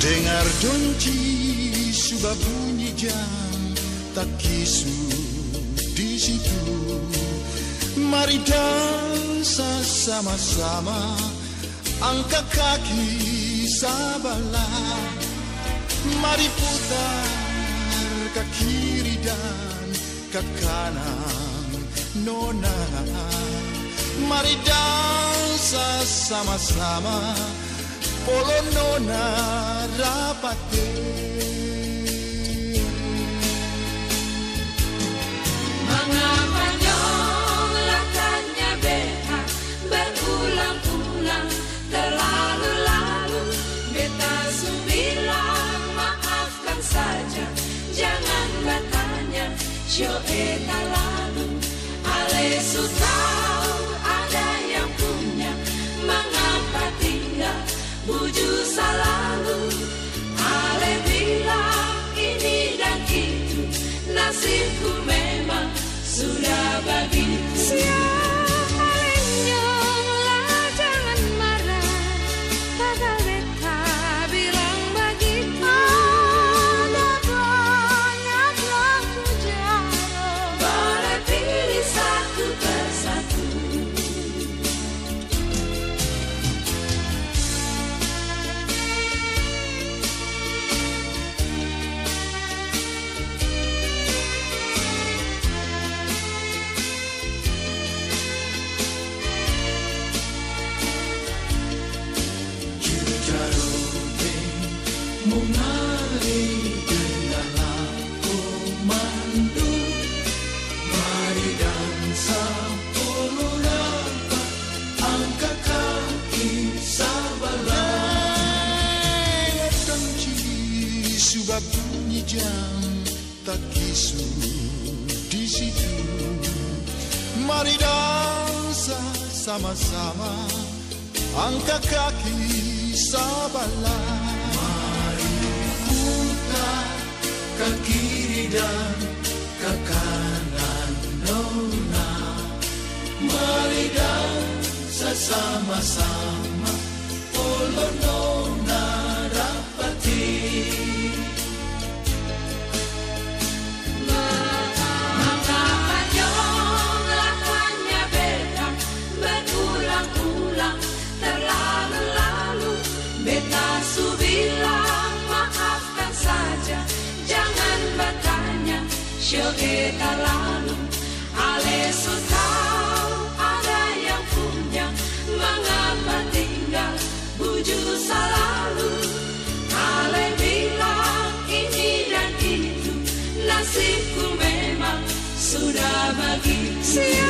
Dengar donci sudah bunyi jam, tak kisu di situ. Mari dansa sama-sama, angkat kaki sabalah. Mari putar ke kiri dan ke kanan, nona. Mari dansa sama-sama, polo nona rapate. Mengapa nyong latarnya beta berulang-ulang terlalu-lalu. Beta subilang maafkan saja, jangan bertanya syo eta lalu. Ale sutau ada yang punya, mengapa tinggal buju selalu. Ale bilang ini dan itu, nasibku memang sudah begitu. Siapa lenyong lah, jangan marah, pada beta bilang begitu. Ada banyak lagu jaro, Boleh pilih satu persatu. Mari dengan aku mandu, mari dansa polo rapat, angkat kaki sabalah. Donci sudah bunyi jam, tak kisu di situ. Mari dansa sama-sama, angkat kaki sabalah. Ke kiri dan ke kanan, nona. Mari dansa sama-sama, polo nona rapati. Mengapa nyong lakukannya beta berulang-ulang terlalu-lalu. Beta subilang maafkan saja, jangan bertanya syo eta lalu. Ale sutau ada yang punya, mengapa tinggal buju selalu. Ale bilang ini dan itu, nasibku memang sudah begitu.